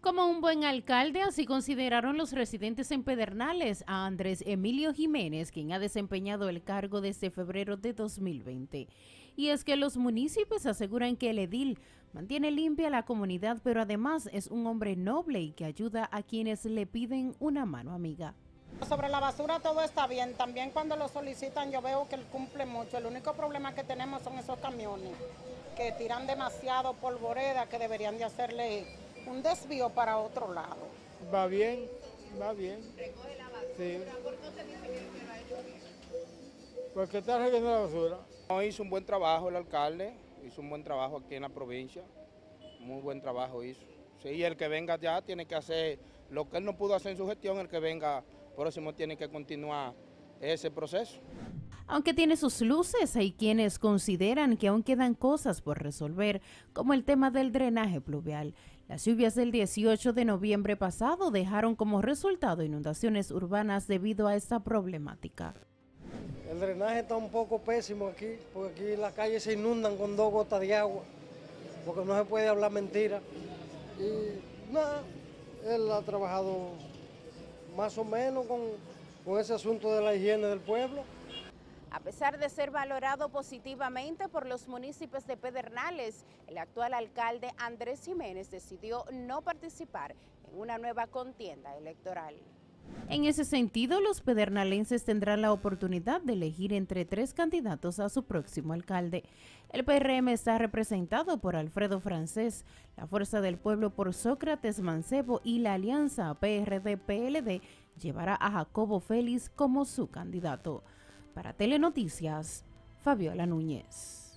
Como un buen alcalde, así consideraron los residentes en Pedernales a Andrés Emilio Jiménez, quien ha desempeñado el cargo desde febrero de 2020. Y es que los municipios aseguran que el edil mantiene limpia la comunidad, pero además es un hombre noble y que ayuda a quienes le piden una mano amiga. Sobre la basura todo está bien, también cuando lo solicitan yo veo que él cumple mucho. El único problema que tenemos son esos camiones que tiran demasiado polvoreda, que deberían de hacerle un desvío para otro lado. Va bien, va bien. Recoge la basura. Sí. ¿Por qué usted dice que lo ha hecho bien? Porque está recogiendo la basura. Hizo un buen trabajo el alcalde, hizo un buen trabajo aquí en la provincia, muy buen trabajo hizo. Sí, y el que venga ya tiene que hacer lo que él no pudo hacer en su gestión, el que venga próximo tiene que continuar ese proceso. Aunque tiene sus luces, hay quienes consideran que aún quedan cosas por resolver, como el tema del drenaje pluvial. Las lluvias del 18 de noviembre pasado dejaron como resultado inundaciones urbanas debido a esta problemática. El drenaje está un poco pésimo aquí, porque aquí las calles se inundan con 2 gotas de agua, porque no se puede hablar mentira. Y nada, él ha trabajado más o menos con ese asunto de la higiene del pueblo. A pesar de ser valorado positivamente por los municipios de Pedernales, el actual alcalde Andrés Jiménez decidió no participar en una nueva contienda electoral. En ese sentido, los pedernalenses tendrán la oportunidad de elegir entre 3 candidatos a su próximo alcalde. El PRM está representado por Alfredo Francés, la Fuerza del Pueblo por Sócrates Mancebo y la alianza PRD-PLD llevará a Jacobo Félix como su candidato. Para Telenoticias, Fabiola Núñez.